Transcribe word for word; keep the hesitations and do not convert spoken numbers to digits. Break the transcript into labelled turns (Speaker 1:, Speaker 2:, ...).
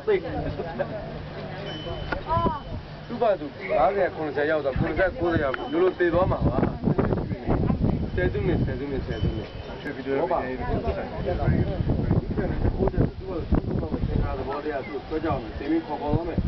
Speaker 1: သိသူ့ဘာသူ၅၀ ခုနှစ်ဆယ်ရောက်တော့ခုနှစ်ဆယ်၉၀ရောက်လို့လို့တည်သွားမှာပါဆယ်စုနှစ်ဆယ်စုနှစ်ဆယ်စုနှစ်ရွှေဗီဒီယိုပါဟုတ်တယ်သူကသူ့ဘာသူ့ဘာသဘောတရားသူ့ဆွဲကြောင်းတင်ပြီးခေါ်ခေါ်တော့မယ်